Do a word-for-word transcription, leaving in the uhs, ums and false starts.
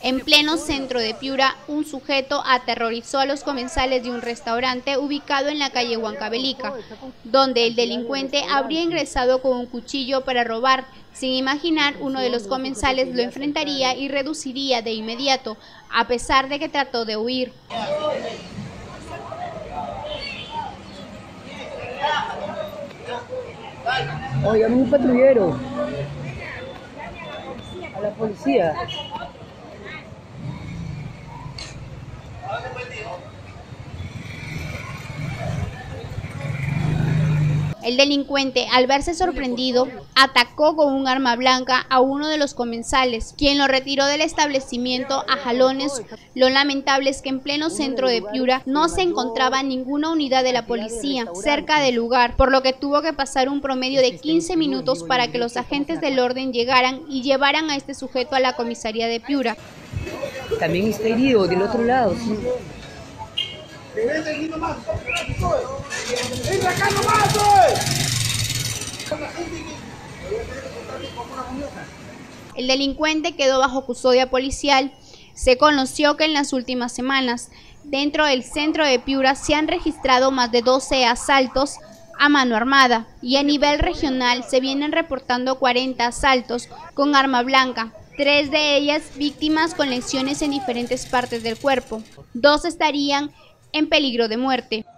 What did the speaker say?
En pleno centro de Piura, un sujeto aterrorizó a los comensales de un restaurante ubicado en la calle Huancavelica, donde el delincuente habría ingresado con un cuchillo para robar. Sin imaginar, uno de los comensales lo enfrentaría y reduciría de inmediato, a pesar de que trató de huir. Oye, un patrullero. A la policía. El delincuente, al verse sorprendido, atacó con un arma blanca a uno de los comensales, quien lo retiró del establecimiento a jalones. Lo lamentable es que en pleno centro de Piura no se encontraba ninguna unidad de la policía cerca del lugar, por lo que tuvo que pasar un promedio de quince minutos para que los agentes del orden llegaran y llevaran a este sujeto a la comisaría de Piura. También está herido del otro lado, sí. El delincuente quedó bajo custodia policial. Se conoció que en las últimas semanas, dentro del centro de Piura, se han registrado más de doce asaltos a mano armada y a nivel regional se vienen reportando cuarenta asaltos con arma blanca. Tres de ellas víctimas con lesiones en diferentes partes del cuerpo. Dos estarían en peligro de muerte.